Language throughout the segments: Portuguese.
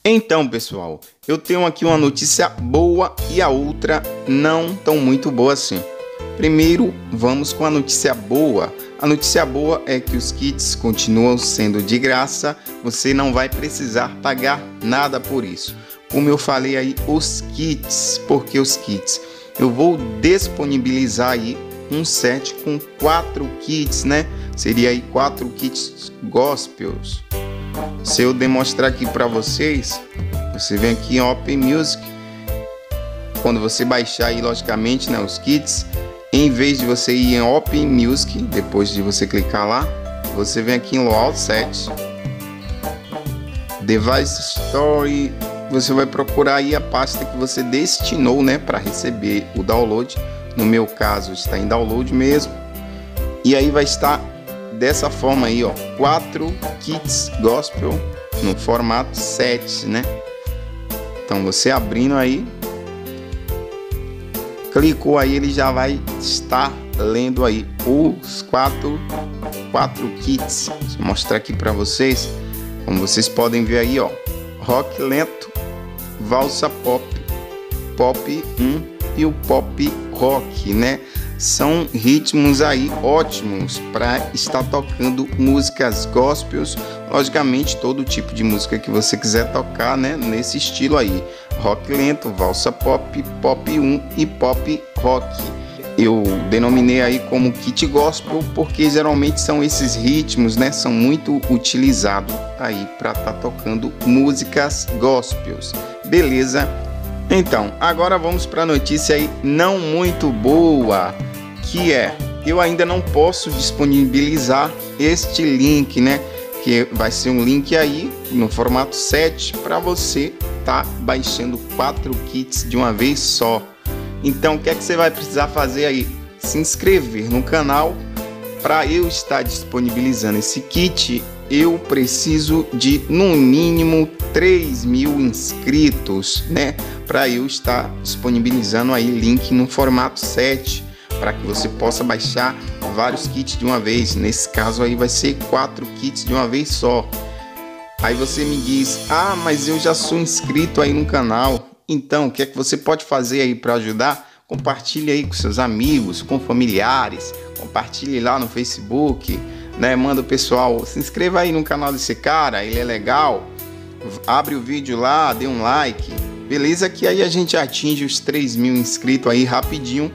Então, pessoal, eu tenho aqui uma notícia boa e a outra não tão muito boa assim. Primeiro, vamos com a notícia boa. A notícia boa é que os kits continuam sendo de graça, você não vai precisar pagar nada por isso. Como eu falei aí, os kits, porque os kits? Eu vou disponibilizar aí um set com 4 kits, né? Seria aí 4 kits gospels. Se eu demonstrar aqui para vocês, você vem aqui em Open Music. Quando você baixar aí, logicamente, né, os kits, em vez de você ir em Open Music, depois de você clicar lá, você vem aqui em Load Set, Device Store, você vai procurar aí a pasta que você destinou, né, para receber o download. No meu caso está em download mesmo. E aí vai estar dessa forma aí, ó, 4 kits gospel no formato 7, né? Então você abrindo aí, clicou aí, ele já vai estar lendo aí os 4 kits. Vou mostrar aqui para vocês, como vocês podem ver aí, ó, rock lento, valsa pop, pop 1 e o pop rock, né? São ritmos aí ótimos para estar tocando músicas gospels, logicamente todo tipo de música que você quiser tocar, né, nesse estilo aí, rock lento, valsa pop, pop 1 e pop rock. Eu denominei aí como kit gospel porque geralmente são esses ritmos, né, são muito utilizados aí para estar tocando músicas gospels, beleza? Então, agora vamos para a notícia aí não muito boa, que é, eu ainda não posso disponibilizar este link, né? Que vai ser um link aí no formato 7 para você tá baixando 4 kits de uma vez só. Então, o que é que você vai precisar fazer aí? Se inscrever no canal. Para eu estar disponibilizando esse kit, eu preciso de no mínimo 3.000 inscritos, né? Para eu estar disponibilizando aí link no formato 7, para que você possa baixar vários kits de uma vez. Nesse caso aí vai ser 4 kits de uma vez só. Aí você me diz: ah, mas eu já sou inscrito aí no canal. Então, o que é que você pode fazer aí para ajudar? Compartilhe aí com seus amigos, com familiares, compartilhe lá no Facebook, né? Manda o pessoal, se inscreva aí no canal desse cara, ele é legal. Abre o vídeo lá, dê um like, beleza? Que aí a gente atinge os 3.000 inscritos aí rapidinho.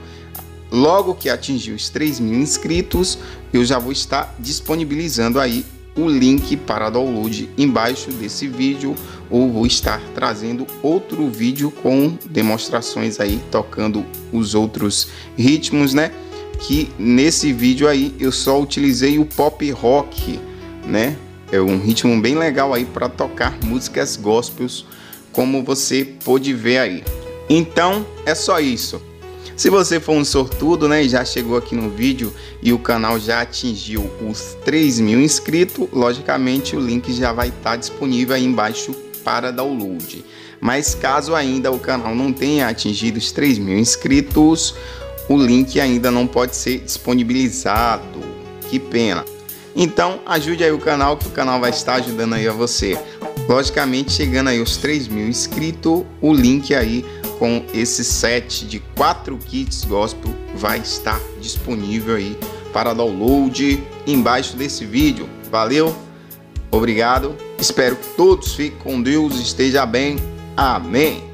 Logo que atingir os 3.000 inscritos, eu já vou estar disponibilizando aí o link para download embaixo desse vídeo, ou vou estar trazendo outro vídeo com demonstrações aí tocando os outros ritmos, né? Que nesse vídeo aí eu só utilizei o pop rock, né? É um ritmo bem legal aí para tocar músicas gospels, como você pôde ver aí. Então é só isso. Se você for um sortudo, né, e já chegou aqui no vídeo e o canal já atingiu os 3.000 inscritos, logicamente o link já vai estar disponível aí embaixo para download. Mas caso ainda o canal não tenha atingido os 3.000 inscritos, o link ainda não pode ser disponibilizado. Que pena. Então ajude aí o canal, que o canal vai estar ajudando aí a você. Logicamente, chegando aí aos 3.000 inscritos, o link aí com esse set de 4 kits gospel vai estar disponível aí para download embaixo desse vídeo. Valeu, obrigado, espero que todos fiquem com Deus, esteja bem, amém.